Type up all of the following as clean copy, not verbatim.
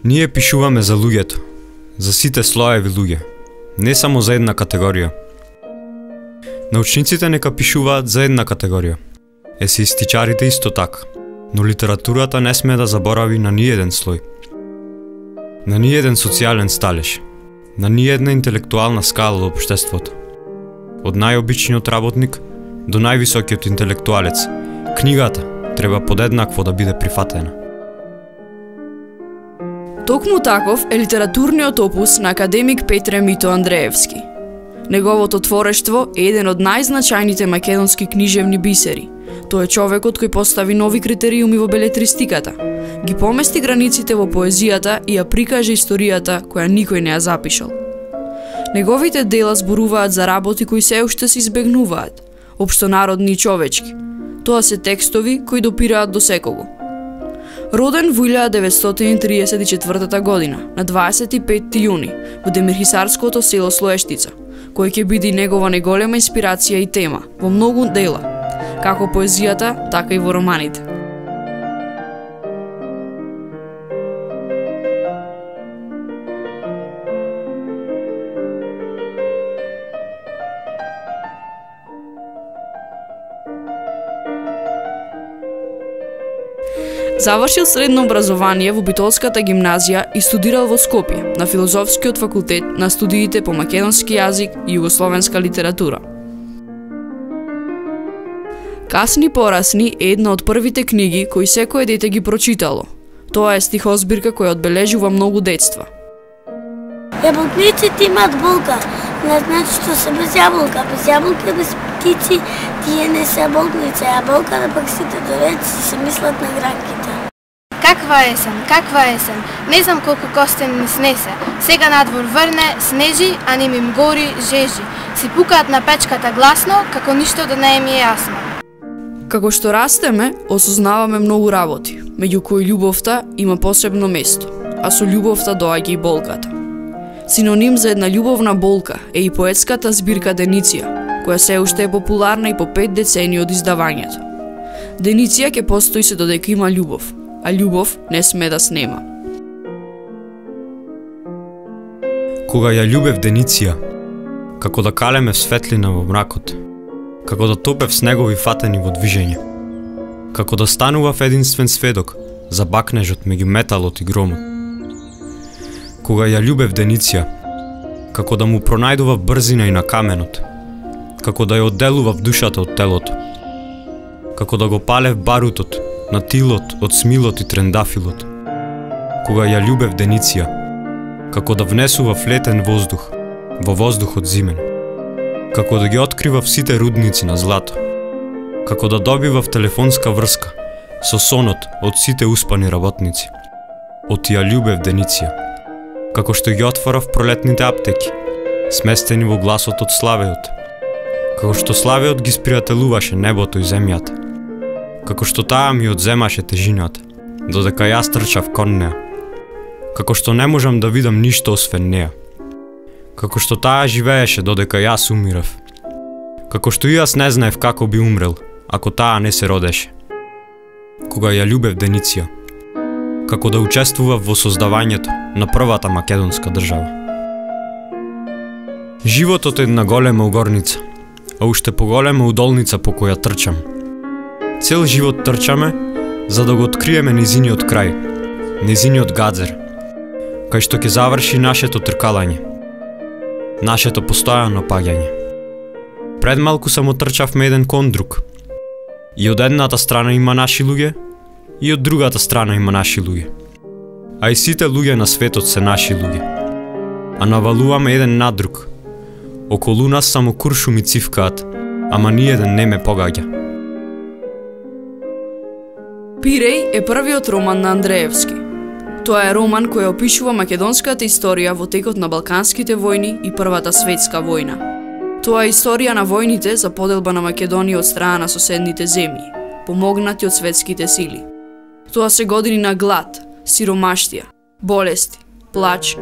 Ние пишуваме за луѓето, за сите слоеви луѓе, не само за една категорија. Научниците нека пишуваат за една категорија, есеистичарите исто така, но литературата не сме да заборави на ниеден слој, на ниеден социјален сталеж, на ниедна интелектуална скала од општеството. Од најобичниот работник до највисокиот интелектуалец, книгата треба подеднакво да биде прифатена. Токму таков е литературниот опус на академик Петре Мито Андреевски. Неговото творештво е еден од најзначајните македонски книжевни бисери. Тој е човекот кој постави нови критериуми во белетристиката, ги помести границите во поезијата и ја прикаже историјата која никој не ја запишал. Неговите дела зборуваат за работи кои се уште се избегнуваат, општонародни и човечки. Тоа се текстови кои допираат до секого. Роден во 1934 година, на 25 јуни, во демирхисарското село Слоештица, кој ќе биде негова неголема инспирација и тема во многу дела, како поезијата, така и во романите. Завршил средно образование во Битолската гимназија и студирал во Скопје, на Филозофскиот факултет на студиите по македонски јазик и југословенска литература. Касни порасни е една од првите книги кои секое дете ги прочитало. Тоа е стихозбирка која одбележува многу детства. Јаболкниците имаат болка, не значи што се без јаболка, без јаболка, без птици, тие не се јаболкница, јаболка пак сите дореци се мислат на гранките. Каква есен, не знам колку костен ни снесе, сега надвор врне, снежи, а не им гори, жежи, си пукаат на печката гласно, како ништо да не ми е јасно. Како што растеме, осознаваме многу работи, меѓу кои љубовта има посебно место, а со љубовта доаѓа и болката. Синоним за една љубовна болка е и поетската збирка Дениция, која се уште е популарна и по 5 децении од издавањето. Дениция ќе постои се додека има љубов, а љубов не сме да снема. Кога ја љубев Дениция, како да калеме светлина во мракот, како да топев снегови фатени во движење, како да станував единствен сведок за бакнежот меѓу металот и громот. Кога ја љубев Дениция, како да му пронајдував брзина и на каменот, како да ја одделував душата од телото, како да го палев барутот на тилот од смилот и трендафилот. Кога ја љубев Дениция, како да внесував летен воздух во воздухот зимен, како да ги откривав сите рудници на злато, како да добивав телефонска врска со сонот од сите успани работници. Од ја љубев Дениция, како што ги отворав пролетните аптеки, сместени во гласот од славеот, како што славеот ги спријателуваше небото и земјата, како што таа ми одземаше тежината, додека јас трчав кон неа, како што не можам да видам ништо освен неа, како што таа живееше додека јас умирав, како што и јас не знаев како би умрел, ако таа не се родеше. Кога ја љубев Дениция, како да учествував во создавањето на првата македонска држава. Животот е една голема угорница, а уште поголема удолница по која трчам. Цел живот трчаме, за да го откриеме низиниот крај, низиниот гадзер, кај што ќе заврши нашето тркалање, нашето постојано паѓање. Пред малку само трчавме еден кон друг. И од едната страна има наши луѓе, и од другата страна има наши луѓе. А и сите луѓе на светот се наши луѓе. А навалуваме еден на друг. Околу нас само куршуми цивкаат, ама ниеден не ме погаѓа. Пиреј е првиот роман на Андреевски. Тоа е роман кој опишува македонската историја во текот на Балканските војни и Првата светска војна. Тоа е историја на војните за поделба на Македонија од страна на соседните земји, помогнати од светските сили. Тоа се години на глад, сиромаштија, болести, плач.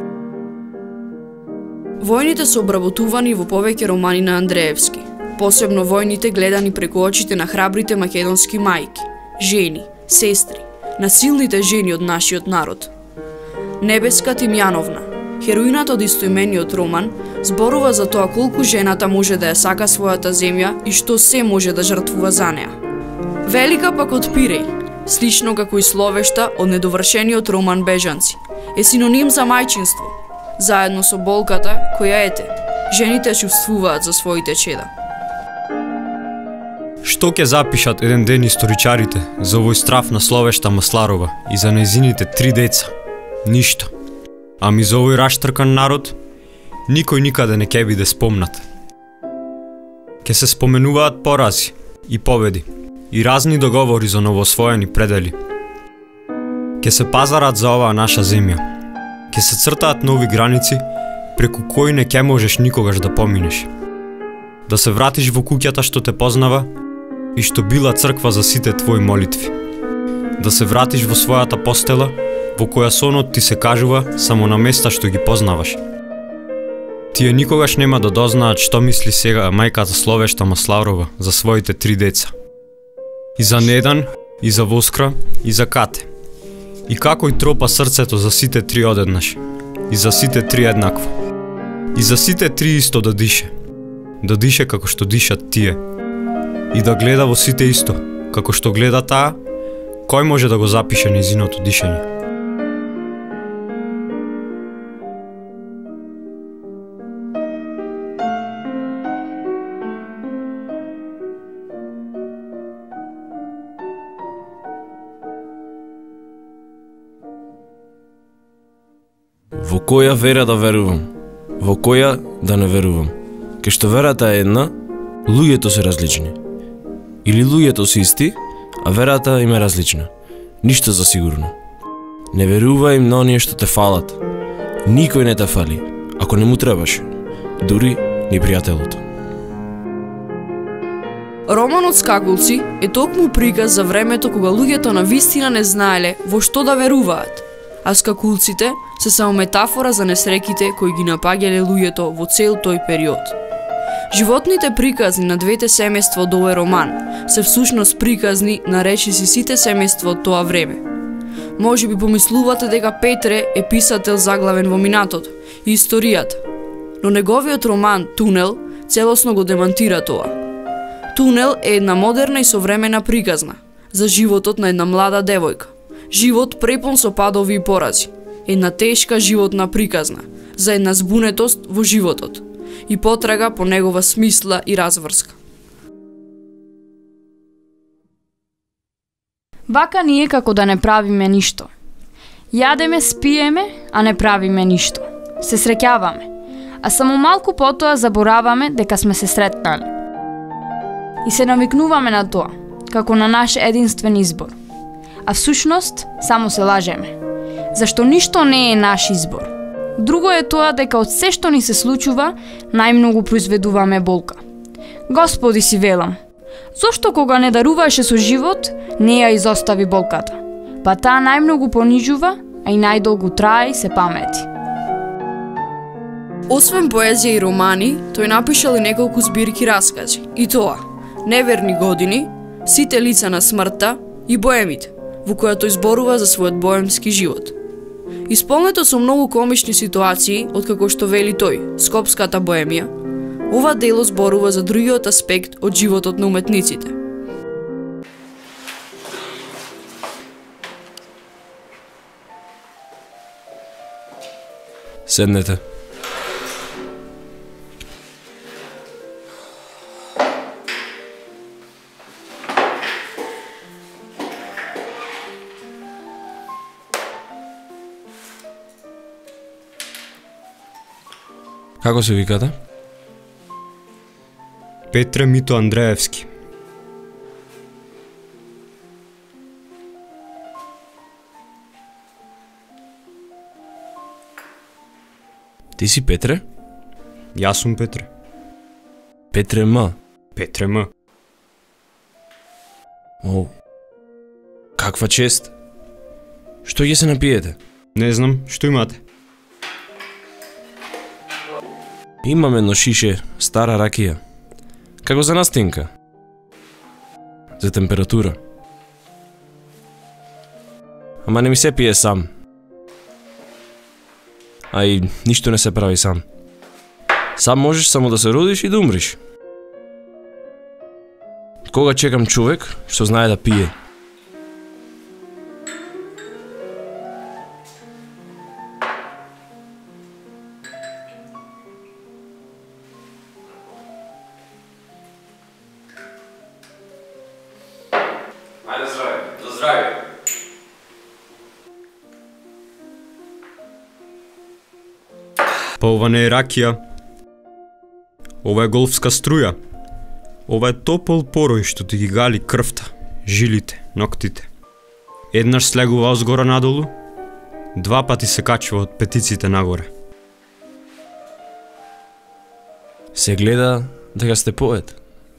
Војните се обработувани во повеќе романи на Андреевски, посебно војните гледани преку очите на храбрите македонски мајки, жени, сестри, на силните жени од нашиот народ. Небеска Тимјановна, хероината од истоимениот роман, зборува за тоа колку жената може да ја сака својата земја и што се може да жртвува за неа. Велика пак од Пиреј, слично како и Словешта од недовршениот роман Бежанци, е синоним за мајчинство, заедно со болката која ете, жените чувствуваат за своите чеда. Што ќе запишат еден ден историчарите за овој страф на Словешта Масларова и за нејзините 3 деца? Ништо. Ами за овој раштркан народ, никој никаде не ќе биде спомнат. Ке се споменуваат порази и победи и разни договори за новоосвоени предели. Ке се пазарат за оваа наша земја. Ке се цртаат нови граници преку кои не ќе можеш никогаш да поминеш. Да се вратиш во куќата што те познава и што била црква за сите твои молитви. Да се вратиш во својата постела, во која сонот ти се кажува само на места што ги познаваш. Тие никогаш нема да дознаат што мисли сега мајката Словешта Масларова за своите 3 деца. И за Недан, и за Воскра, и за Кате. И како и тропа срцето за сите 3 одеднаш. И за сите 3 еднакво. И за сите 3 исто да дише. Да дише како што дишат тие. И да гледа во сите исто, како што гледа таа, кој може да го запише нејзиното дишење? Во која вера да верувам? Во која да не верувам? Ке што верата е една, луѓето се различни. Или луѓето се исти, а верата им е различна. Ништо за сигурно. Не верувај им на оние што те фалат. Никој не те фали, ако не му требаш. Дури ни пријателото. Романот Скакулци е токму приказ за времето кога луѓето на вистина не знаеле во што да веруваат, а скакулците се само метафора за несреките кои ги напаѓале луѓето во цел тој период. Животните приказни на двете семејства од овој роман се всушност приказни на речиси сите семејства од тоа време. Може би помислувате дека Петре е писател заглавен во минатото и историјата, но неговиот роман Тунел целосно го демантира тоа. Тунел е една модерна и современа приказна за животот на една млада девојка. Живот препун со падови и порази. Една тешка животна приказна за една збунетост во животот и потрага по негова смисла и разврска. Вака ние како да не правиме ништо. Јадеме, спиеме, а не правиме ништо. Се среќаваме, а само малку потоа забораваме дека сме се сретнале. И се навикнуваме на тоа, како на наш единствен избор. А всушност, само се лажеме. Зашто ништо не е наш избор. Друго е тоа дека од се што ни се случува, најмногу произведуваме болка. Господи си велам, зошто кога не даруваше со живот, не ја изостави болката? Па таа најмногу понижува, а и најдолго трае и се памети. Освен поезија и романи, тој напишал и неколку збирки раскази. И тоа, Неверни години, Сите лица на смртта и Боемите, во која тој зборува за својот боемски живот. Исполнето со многу комични ситуации, откако што вели тој, Скопската боемија, ова дело зборува за другиот аспект од животот на уметниците. Седнете. Како се викате? Петре Мито Андреевски. Ти си Петре? Јас сум Петре. Петре М. Петре М. О, каква чест. Што ќе се напиете? Не знам, што имате? Имам едно шише стара ракија. Како за настинка? За температура. Ама не ми се пие сам. а и ништо не се прави сам. Сам можеш само да се родиш и да умриш. Кога чекам човек што знае да пие? Ајде здраве. За здраве. Па ова не е ракија. Ова е голфска струја. Ова е топол порој што ти ги гали крвта, жилите, ноктите. Еднаш слегува озгора надолу, 2 пати се качува од петиците нагоре. Се гледа дека сте поет.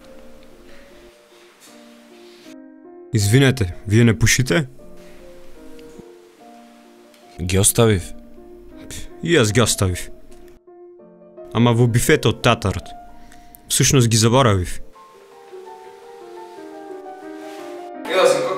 Извинете, вие не пушите? Ги оставив. И јас ги оставив. Ама во бифето од театарот. Всушност ги заборавив. Еда, синко.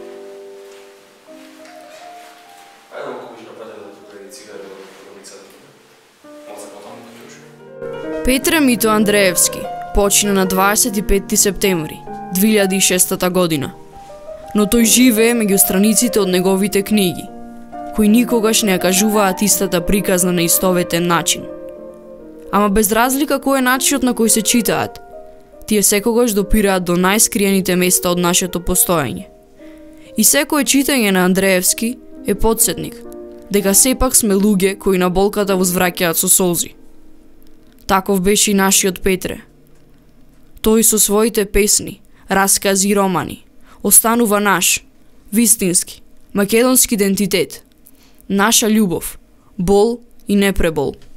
Ајде да купиш на патето тука и цигари од продавницата. Може потом да чуеш. Петре Мито Андреевски почина на 25 септември 2006 година, но тој живее меѓу страниците од неговите книги, кои никогаш не ја кажуваат истата приказна на истоветен начин. Ама без разлика кој е начинот на кој се читаат, тие секогаш допираат до најскриените места од нашето постоење. И секое читање на Андреевски е потсетник дека сепак сме луѓе кои на болката возвраќаат со солзи. Таков беше и нашиот Петре. Тој со своите песни, раскази и романи останува наш, вистински, македонски идентитет, наша љубов, бол и непребол.